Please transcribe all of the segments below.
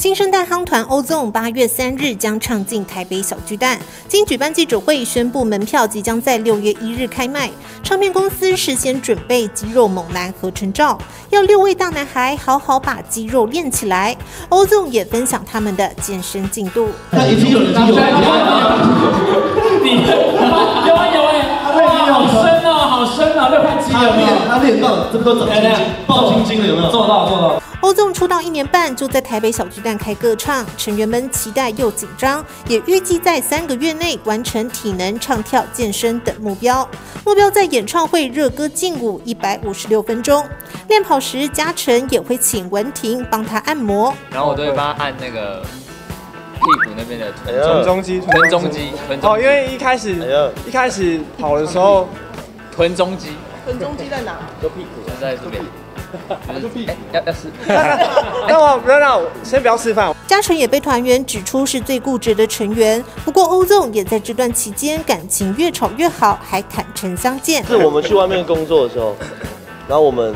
新生代夯团 Ozone8月3日将唱进台北小巨蛋，经举办记者会宣布，门票即将在6月1日开卖。唱片公司事先准备肌肉猛男合成照，要6位大男孩好好把肌肉练起来。Ozone 也分享他们的健身进度。 他已经有人有好深啊！在换肌有没有？他练到这不都长青筋、爆青筋了有没有？做到。 Ozone 出道1年半，就在台北小巨蛋开歌唱，成员们期待又紧张，也预计在3个月内完成体能、唱跳、健身等目标。目标在演唱会热歌劲舞156分钟，练跑时嘉诚也会请文婷帮他按摩， 然后我都会帮他按那个屁股那边的臀中肌。哦，因为一开始跑的时候， 臀中肌在哪？ 就屁股在这边。就屁股要试。 那我先不要示范。 嘉诚也被团员指出是最固执的成员，不过Ozone也在这段期间感情越吵越好，还坦诚相见。 是我们去外面工作的时候，然后我们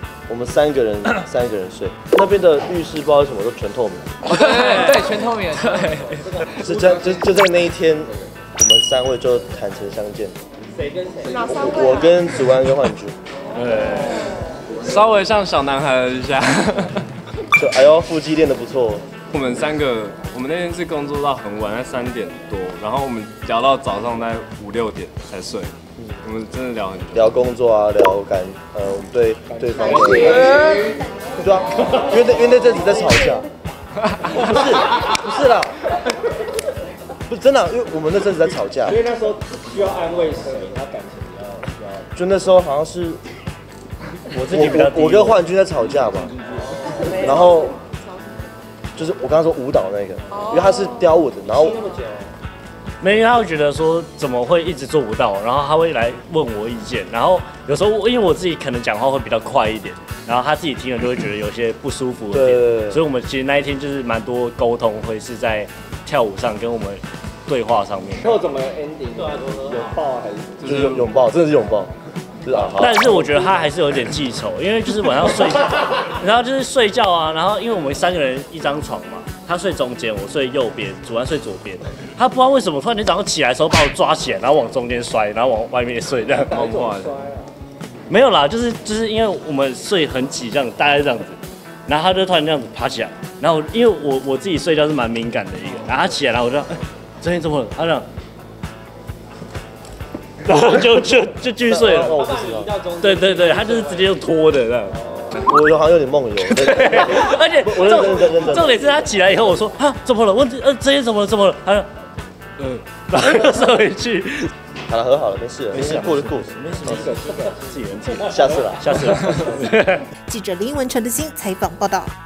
3个人睡，那边的浴室不知道为什么都全透明。 对，全透明。对， 是这样，就在那一天，我们3位就坦诚相见。 谁跟谁？哪3位？ 我跟祖安跟焕君。 对，稍微像小男孩了一下。 就哎呦，腹肌练得不错。 我们3个，我们那天是工作到很晚，在3点多，然后我们聊到早上大概5、6点才睡。我们真的聊很久， 聊工作啊，聊我们对方的，对啊，因为在这里在吵架，不是啦，不是真的，因为我们那阵子在吵架， 因为那时候需要安慰谁，他感情比较， 就那时候好像是我跟焕君在吵架吧，然后就是我刚刚说舞蹈那个，因为他是雕我的，然后。 没有，他会觉得说怎么会一直做不到，然后他会来问我意见，然后有时候因为我自己可能讲话会比较快一点，然后他自己听了就会觉得有些不舒服的点，所以我们其实那一天就是蛮多沟通，会是在跳舞上跟我们对话上面。 那怎么 ending？ 拥抱还是就是拥抱，真的是拥抱。 但是我觉得他还是有点记仇，因为就是晚上睡，然后就是睡觉啊，然后因为我们3个人一张床嘛，他睡中间，我睡右边，祖安睡左边。他不知道为什么突然间早上起来的时候把我抓起来，然后往中间摔，然后往外面睡这样。没有啦，就是因为我们睡很挤这样，大概这样子，然后他就突然这样子爬起来，然后因为我自己睡觉是蛮敏感的一个，然后他起来，然后我就昨天怎么了？他这样。然后就继续睡了。 我不知道。 对，他就是直接就拖的这样。 我好像有点梦游。 而且重点是他起来以后，我说啊怎么了？问这些怎么了？他说然后又睡回去。 好了，和好了，没事，过就过， 没事，自己人， 下次了。 记者林文成的采访报道。